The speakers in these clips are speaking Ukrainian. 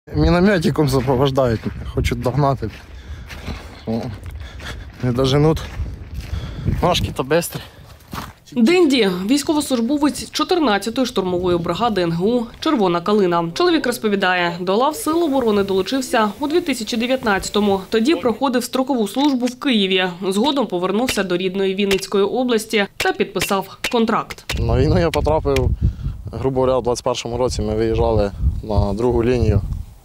Мінометиком супроводжують, хочуть догнати. Не доженуть. Ножки-то швидкі. Денді – військовослужбовець 14-ї штурмової бригади НГУ «Червона калина». Чоловік розповідає, до лав Сил оборони долучився у 2019-му. Тоді проходив строкову службу в Києві. Згодом повернувся до рідної Вінницької області та підписав контракт. На війну я потрапив, грубо говоря, у 21-му році ми виїжджали на другу лінію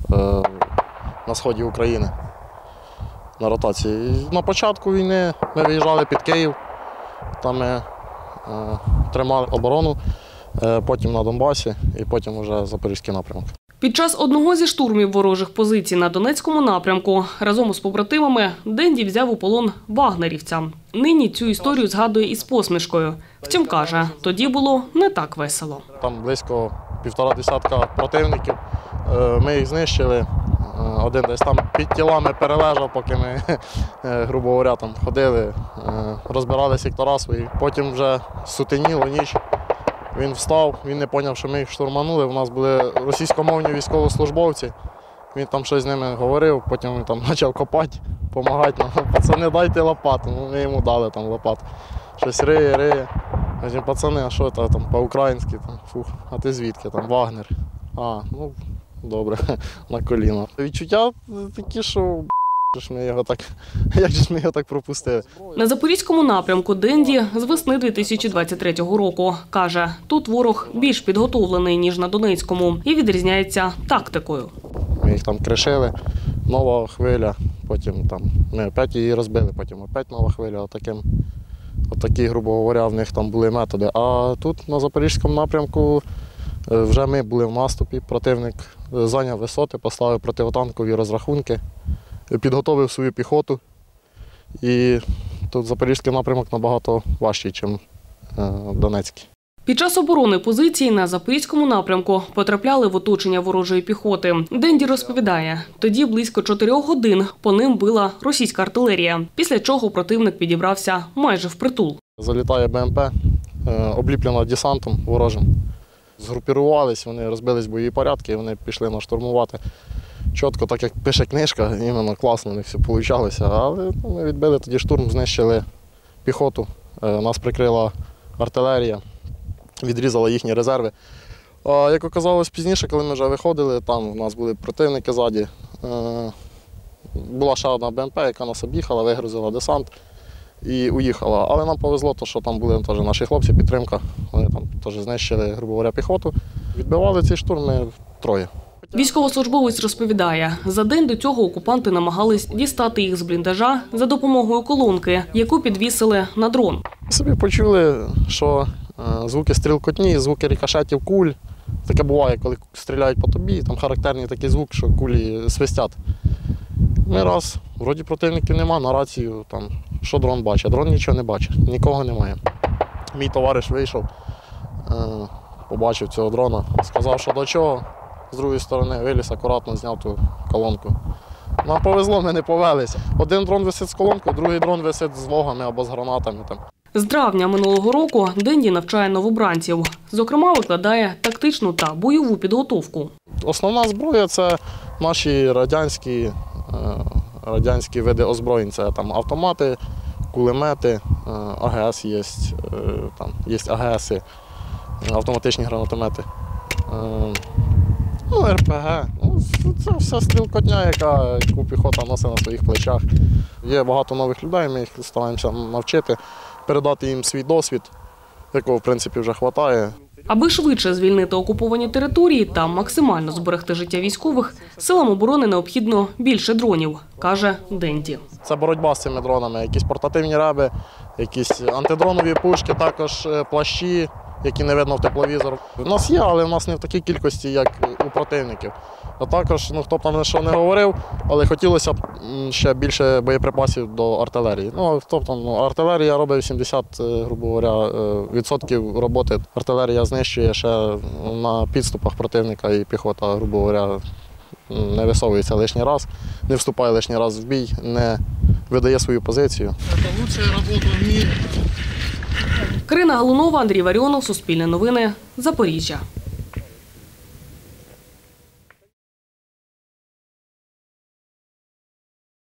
на сході України на ротації. На початку війни ми виїжджали під Київ, там ми тримали оборону, потім на Донбасі і потім вже Запорізький напрямок. Під час одного зі штурмів ворожих позицій на Донецькому напрямку разом із побратимами Денді взяв у полон вагнерівця. Нині цю історію згадує із посмішкою. Втім, каже, тоді було не так весело. Там близько 1,5 десятка противників, ми їх знищили. Один десь там під тілами перележав, поки ми, грубо говоря, там ходили, розбирали сектора свої. Потім вже сутеніло, ніч. Він встав, він не зрозумів, що ми їх штурманули. У нас були російськомовні військовослужбовці. Він там щось з ними говорив, потім він там почав копати, допомагати нам. Пацани, дайте лопату. Ми йому дали там лопату. Щось риє. Потім, пацани, а що це там по-українськи? Фух, а ти звідки? Там Вагнер. Ну, добре, на коліна. Відчуття такі, що як ж ми його так пропустили. На Запорізькому напрямку Денді з весни 2023 року. Каже, тут ворог більш підготовлений, ніж на Донецькому, і відрізняється тактикою. Ми їх там кришили, нова хвиля, потім там ми опять її розбили, потім опять нова хвиля. Отакі, грубо говоря, в них там були методи. А тут на Запорізькому напрямку вже ми були в наступі, противник зайняв висоти, поставив протитанкові розрахунки, підготовив свою піхоту. І тут Запорізький напрямок набагато важчий, ніж Донецький. Під час оборони позицій на Запорізькому напрямку потрапляли в оточення ворожої піхоти. Денді розповідає, тоді близько 4 годин по ним била російська артилерія, після чого противник підібрався майже впритул. Залітає БМП, обліплена десантом ворожим. Згрупірувались, вони розбились бойові порядки, і вони пішли нас штурмувати. Чітко, так як пише книжка, іменно класно у них все вийшло. Але ми відбили тоді штурм, знищили піхоту, нас прикрила артилерія, відрізала їхні резерви. Як оказалось пізніше, коли ми вже виходили, там у нас були противники ззаді. Була ще одна БМП, яка нас об'їхала, вигрузила десант і уїхала. Але нам повезло, що там були теж наші хлопці, підтримка. Вони там теж знищили, грубо говоря, піхоту. Відбивали цей штурм ми 3. Військовослужбовець розповідає, за день до цього окупанти намагались дістати їх з бліндажа за допомогою колонки, яку підвісили на дрон. Собі почули, що звуки стрілкотні, звуки рикошетів куль. Таке буває, коли стріляють по тобі, там характерний такий звук, що кулі свистять. Ми раз, вроді противників нема, на рацію, там, що дрон бачить? Дрон нічого не бачить, нікого немає. Мій товариш вийшов, побачив цього дрона, сказав, що до чого. З другої сторони виліз, акуратно зняв ту колонку. Нам повезло, ми не повелися. Один дрон висить з колонкою, другий дрон висить з логами або з гранатами. З травня минулого року Денді навчає новобранців. Зокрема, викладає тактичну та бойову підготовку. Основна зброя – це наші радянські види озброєнь. Це там автомати, кулемети, АГС є, є АГСи, автоматичні гранатомети. РПГ. Це вся стрілкотня, яку піхота носить на своїх плечах. Є багато нових людей, ми їх стараємося навчити, передати їм свій досвід, якого, в принципі, вже вистачає. Аби швидше звільнити окуповані території та максимально зберегти життя військових, силам оборони необхідно більше дронів, каже Денді. Це боротьба з цими дронами, якісь портативні реби, якісь антидронові пушки, також плащі, які не видно в тепловізор. У нас є, але в нас не в такій кількості, як у противників. А також, хто б там що не говорив, але хотілося б ще більше боєприпасів до артилерії. Артилерія робить 80, грубо говоря, відсотків роботи. Артилерія знищує ще на підступах противника і піхота, грубо говоря, не висовується лишній раз, не вступає лишній раз в бій, не видає свою позицію. Це найкраща робота в світі. Карина Галунова, Андрій Варіонов, Суспільне новини, Запоріжжя.